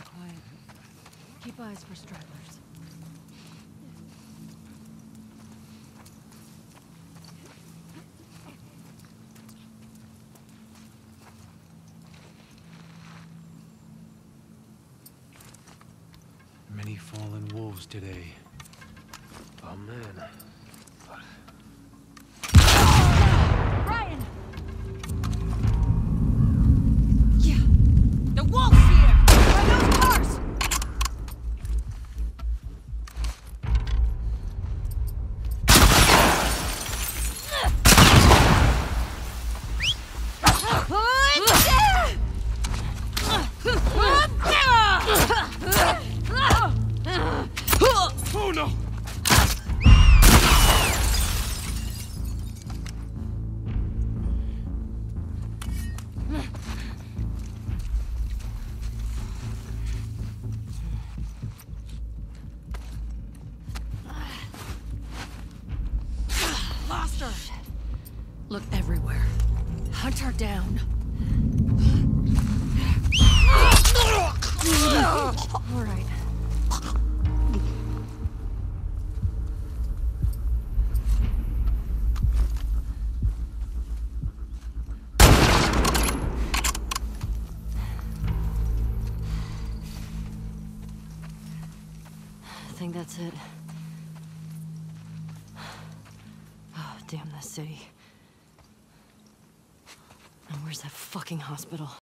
quiet. Keep eyes for stragglers. Many fallen wolves today. Oh man. Ryan! Yeah! The wolf's here! By those cars! Oh no! Lost her! Look everywhere. Hunt her down. All right. I think that's it. Oh, damn this city. And where's that fucking hospital?